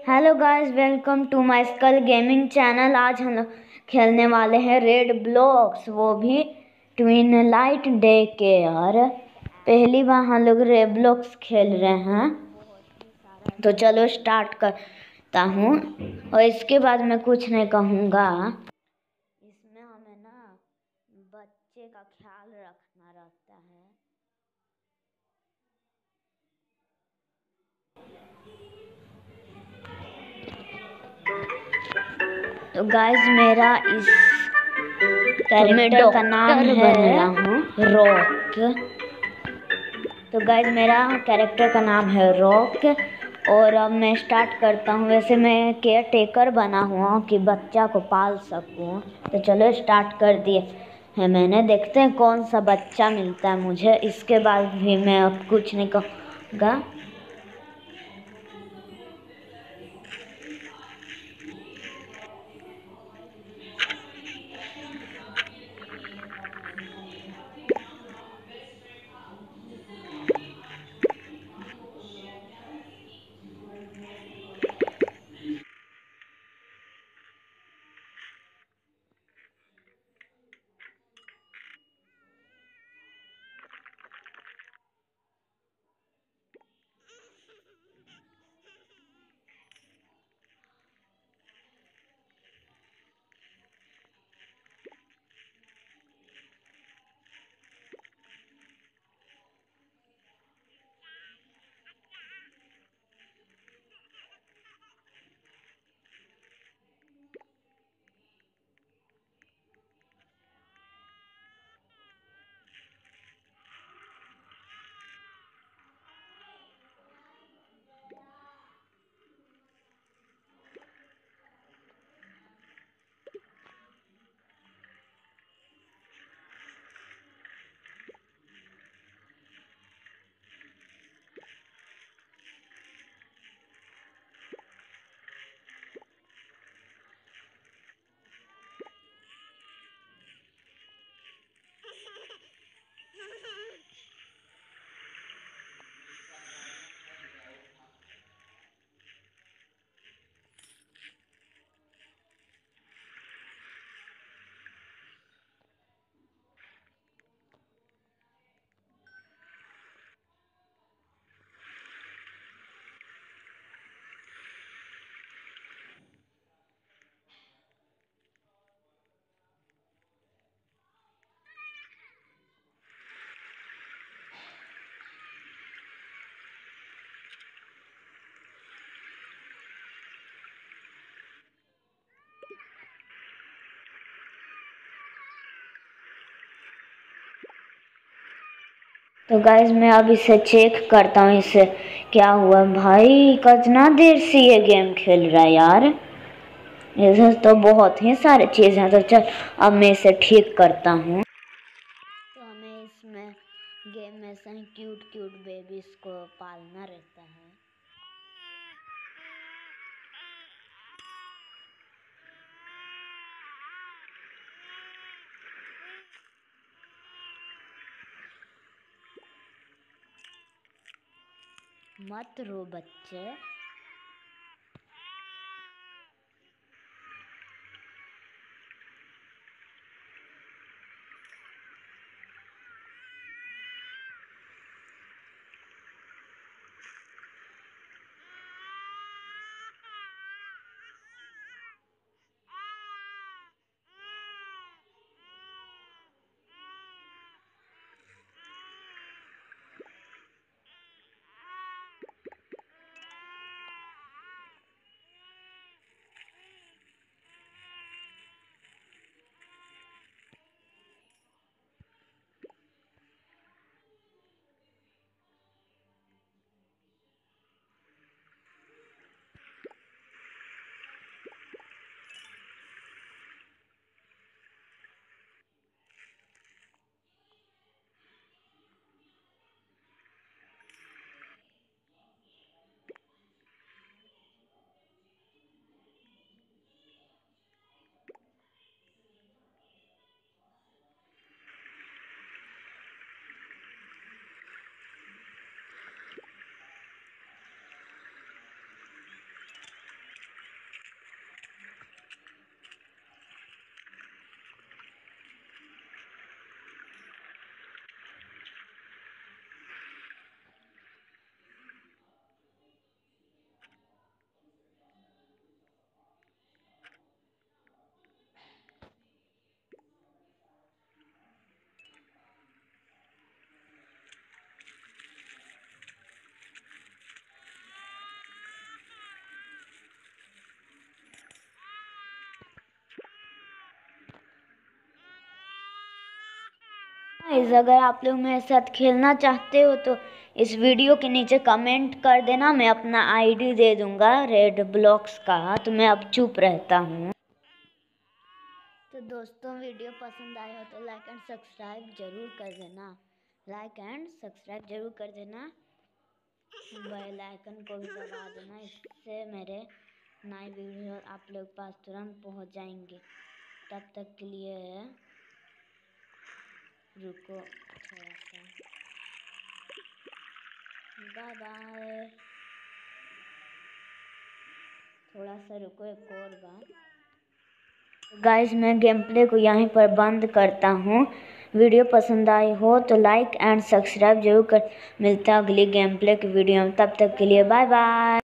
Hello guys, welcome to my skull gaming channel. आज हम लोग खेलने वाले हैं रेड ब्लॉक्स, वो भी ट्विन लाइट डे के। यार पहली बार हम लोग रेड ब्लॉक्स खेल रहे हैं, तो चलो स्टार्ट करता हूँ। और इसके बाद मैं कुछ नहीं कहूँगा। इसमें हमें ना बच्चे का ख्याल रखना रहता है। तो गाइस, मेरा इस कैरेक्टर का नाम है रॉक। तो गाइस, मेरा कैरेक्टर का नाम है रॉक। और अब मैं स्टार्ट करता हूँ। वैसे मैं केयर टेकर बना हुआ हूँ कि बच्चा को पाल सकूँ। तो चलो स्टार्ट कर दिए है मैंने। देखते हैं कौन सा बच्चा मिलता है मुझे। इसके बाद भी मैं अब कुछ नहीं कहूँगा। तो गाइज, मैं अब इसे चेक करता हूँ इसे क्या हुआ। भाई कितना देर से ये गेम खेल रहा है यार। इधर तो बहुत ही सारे चीज़ हैं। तो चल अब मैं इसे ठीक करता हूँ। तो हमें इसमें गेम में से क्यूट क्यूट बेबीज को पालना रहता है। मत रो बच्चे। गाइस अगर आप लोग मेरे साथ खेलना चाहते हो तो इस वीडियो के नीचे कमेंट कर देना, मैं अपना आईडी दे दूंगा रेड ब्लॉक्स का। तो मैं अब चुप रहता हूँ। तो दोस्तों वीडियो पसंद आया हो तो लाइक एंड सब्सक्राइब जरूर कर देना, बेल आइकन को भी दबा देना, इससे मेरे नए वीडियो आप लोग पास तुरंत पहुंच जाएंगे। तब तक के लिए रुको थोड़ा सा, बाय बाय। थोड़ा सा रुको, एक और बात। गाइस मैं गेम प्ले को यहीं पर बंद करता हूँ। वीडियो पसंद आई हो तो लाइक एंड सब्सक्राइब जरूर कर। मिलता है अगली गेम प्ले की वीडियो में, तब तक के लिए बाय बाय।